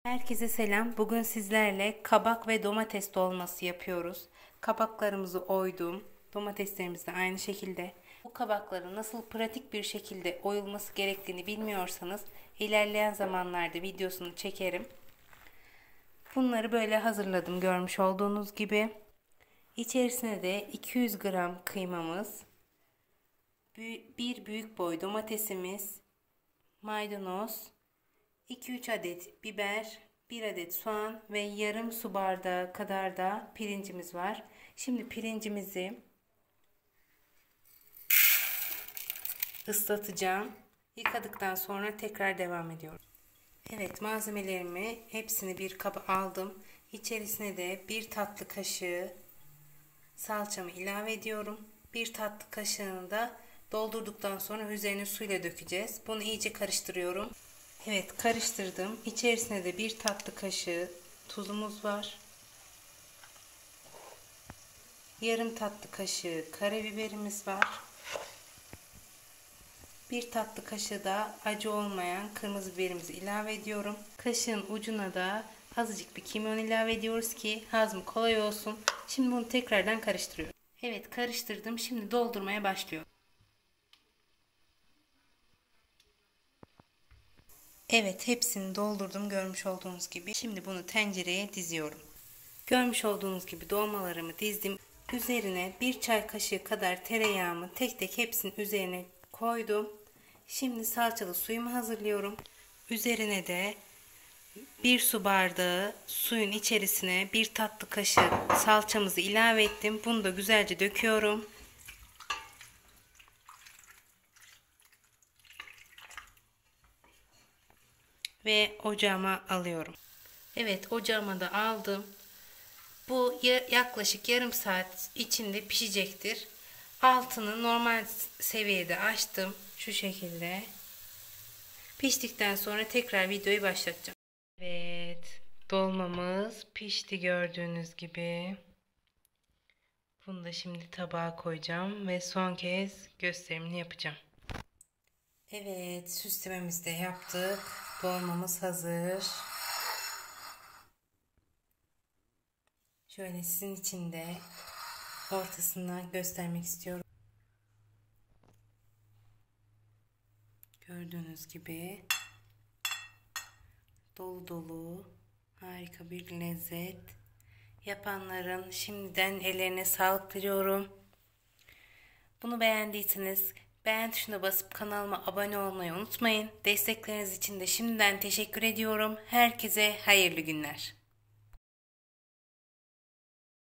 Herkese selam. Bugün sizlerle kabak ve domates dolması yapıyoruz. Kabaklarımızı oydum. Domateslerimiz de aynı şekilde. Bu kabakların nasıl pratik bir şekilde oyulması gerektiğini bilmiyorsanız ilerleyen zamanlarda videosunu çekerim. Bunları böyle hazırladım görmüş olduğunuz gibi. İçerisine de 200 gram kıymamız, bir büyük boy domatesimiz, maydanoz, 2-3 adet biber, 1 adet soğan ve yarım su bardağı kadar da pirincimiz var. Şimdi pirincimizi ıslatacağım. Yıkadıktan sonra tekrar devam ediyorum. Evet, malzemelerimi hepsini bir kaba aldım. İçerisine de 1 tatlı kaşığı salçamı ilave ediyorum. 1 tatlı kaşığını da doldurduktan sonra üzerine suyla dökeceğiz. Bunu iyice karıştırıyorum. Evet, karıştırdım. İçerisine de 1 tatlı kaşığı tuzumuz var. Yarım tatlı kaşığı karabiberimiz var. 1 tatlı kaşığı da acı olmayan kırmızı biberimizi ilave ediyorum. Kaşığın ucuna da azıcık bir kimyon ilave ediyoruz ki hazmı kolay olsun. Şimdi bunu tekrardan karıştırıyorum. Evet, karıştırdım. Şimdi doldurmaya başlıyorum. Evet, hepsini doldurdum görmüş olduğunuz gibi. Şimdi bunu tencereye diziyorum. Görmüş olduğunuz gibi dolmalarımı dizdim. Üzerine 1 çay kaşığı kadar tereyağımı tek tek hepsinin üzerine koydum. Şimdi salçalı suyumu hazırlıyorum. Üzerine de 1 su bardağı suyun içerisine 1 tatlı kaşığı salçamızı ilave ettim. Bunu da güzelce döküyorum. Ve ocağıma alıyorum. Evet, ocağıma da aldım. Bu yaklaşık yarım saat içinde pişecektir. Altını normal seviyede açtım. Şu şekilde. Piştikten sonra tekrar videoyu başlatacağım. Evet, dolmamız pişti gördüğünüz gibi. Bunu da şimdi tabağa koyacağım ve son kez gösterimini yapacağım. Evet, süslememizi de yaptık. Dolmamız hazır. Şöyle sizin için de ortasından göstermek istiyorum. Gördüğünüz gibi dolu dolu harika bir lezzet. Yapanların şimdiden ellerine sağlık diliyorum. Bunu beğendiyseniz beğen tuşuna basıp kanalıma abone olmayı unutmayın. Destekleriniz için de şimdiden teşekkür ediyorum. Herkese hayırlı günler.